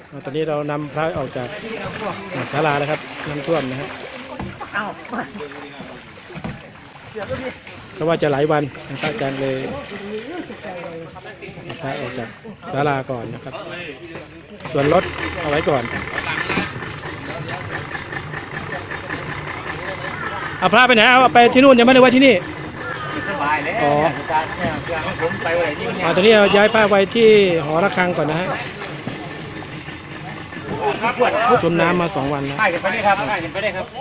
ตอนนี้เรานำพระออกจากศาลาแล้วครับน้ำท่วมนะครับเพราะว่าจะหลายวันพระอาจารย์เลยพระออกจากศาลาก่อนนะครับส่วนรถเอาไว้ก่อนเอาพระไปไหนเอาไปที่นู่นยังไม่ได้ไว้ที่นี่สบายแล้วผมไปไว้ที่นี่ตอนนี้เราย้ายพระไว้ที่หอระฆังก่อนนะฮะจมน้ำมา2 วันแล้วให้กันไปได้ครับให้กันไปได้ครับ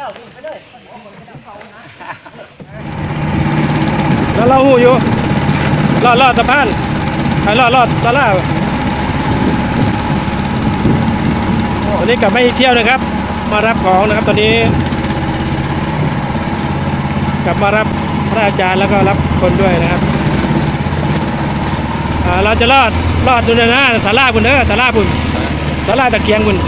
แล้วเราหูอยู่รอดสะพานรอดตะล่าตอนนี้กลับไม่เที่ยวนะครับมารับของนะครับตอนนี้กลับมารับพระอาจารย์แล้วก็รับคนด้วยนะครับเราจะรอดดูนะศาลาบุญศาลาบุญศาลาตะเกียงบุญ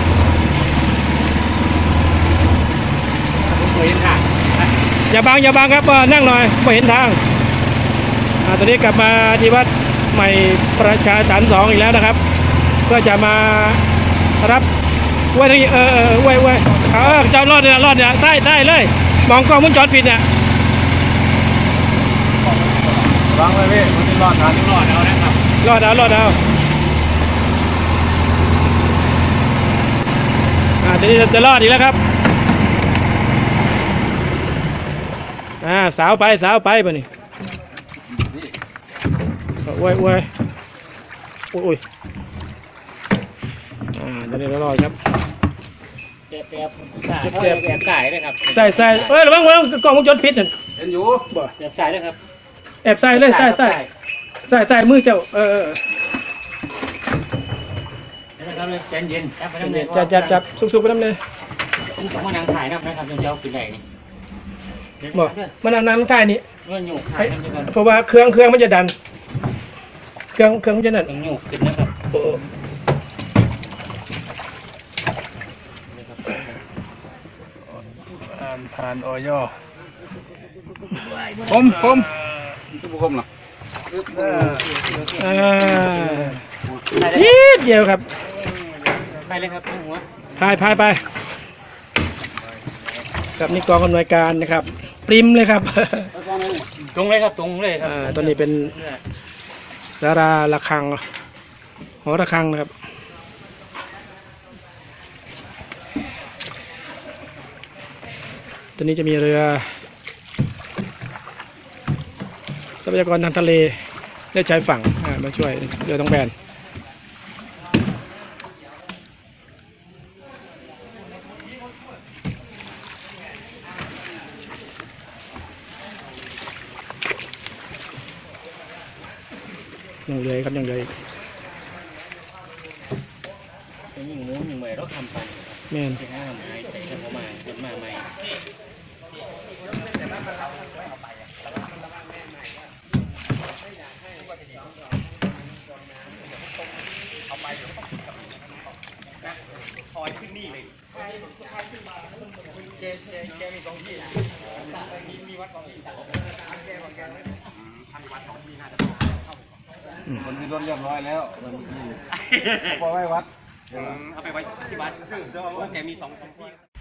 อย่าบังครับนั่งหน่อยไม่เห็นทางตอนนี้กลับมาที่วัดใหม่ประชาสรรค์2อีกแล้วนะครับเพื่อจะมารับไว้ที่ไว้เจ้ารอดเนี่ยใต้เลยมองกล้องมุ้งจอดปิดเนี่ยวางเลยพี่มันรอดเอานะครับรอดเอาทีนี้จะรอดอีกแล้วครับสาวไปป่ะนี่โอ้ยตอนนี้เรารอดครับแอบใส่เลยครับใส่ระวังกล้องวงจรปิดนั่นเห็นอยู่บ่แอบใส่เลยครับแอบใส่เลยใส่มือเจ้านะครับเลยเย็นจับสุกไปน้ำเลยผมต้องมานั่งถ่ายนะครับจนเช้าขึ้นไหนนี่บอกมันนั่งถ่ายนี่เงื่อนหยุกถ่ายนั่นกันเพราะว่าเครื่องมันจะดันเครื่องมันจะนั่นต้องหยุกขึ้นนะครับผ่านออยผมทุกคนเหรอนิดเดียวครับไปเลยครับหัวพายไปกับนี่กองอำนวยการนะครับปริมเลยครับตรงเลยครับตอนนี้เป็นศาลาระฆังหอระฆังนะครับตอนนี้จะมีเรือทรัพยากรทางทะเลได้ชายฝั่งมาช่วยเรือต้องแบนยังเลยครับยังเลยยิ่งม้วนยิ่งใหม่เราทำไปแม่นที่ห้ามหายใจกันเข้ามาจนมาใหม่คอยขึ้นนี่เลยแกมีตรงที่มีวัดตรงที่ทางวัดตรงที่น่าจะมันมีรถเรียบร้อยแล้วเอาไปไว้วัดเอาไปไว้ที่วัดแกมี2 ที่